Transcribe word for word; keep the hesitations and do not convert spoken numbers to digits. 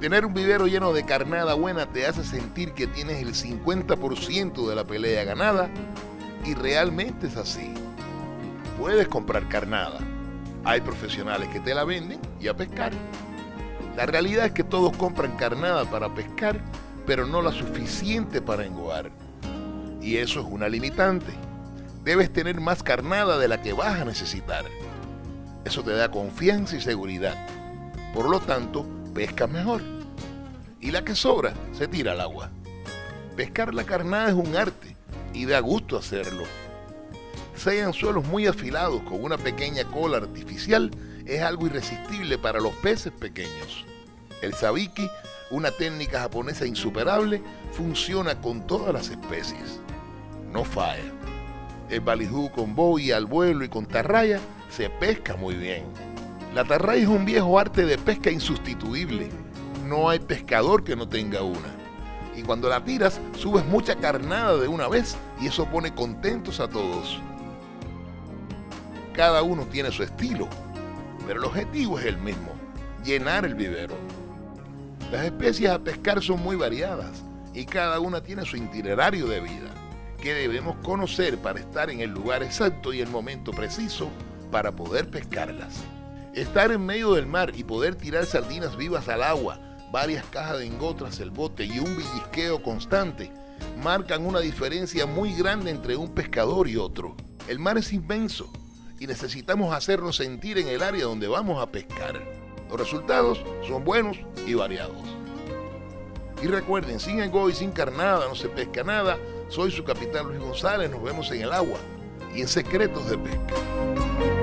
Tener un vivero lleno de carnada buena te hace sentir que tienes el cincuenta por ciento de la pelea ganada, y realmente es así. Puedes comprar carnada. Hay profesionales que te la venden y a pescar. La realidad es que todos compran carnada para pescar, pero no la suficiente para engoar. Y eso es una limitante. Debes tener más carnada de la que vas a necesitar. Eso te da confianza y seguridad. Por lo tanto, pesca mejor. Y la que sobra se tira al agua. Pescar la carnada es un arte y da gusto hacerlo. Sea en suelos muy afilados con una pequeña cola artificial, es algo irresistible para los peces pequeños. El sabiki, una técnica japonesa insuperable, funciona con todas las especies. No falla. El ballyhoo con boya al vuelo y con tarraya se pesca muy bien. La tarraya es un viejo arte de pesca insustituible. No hay pescador que no tenga una. Y cuando la tiras, subes mucha carnada de una vez y eso pone contentos a todos. Cada uno tiene su estilo, pero el objetivo es el mismo: llenar el vivero. Las especies a pescar son muy variadas y cada una tiene su itinerario de vida, que debemos conocer para estar en el lugar exacto y el momento preciso para poder pescarlas. Estar en medio del mar y poder tirar sardinas vivas al agua, varias cajas de engot tras el bote y un villisqueo constante marcan una diferencia muy grande entre un pescador y otro. El mar es inmenso y necesitamos hacernos sentir en el área donde vamos a pescar. Los resultados son buenos y variados. Y recuerden, sin engot y sin carnada no se pesca nada. Soy su capitán Luis González, nos vemos en el agua y en Secretos de Pesca.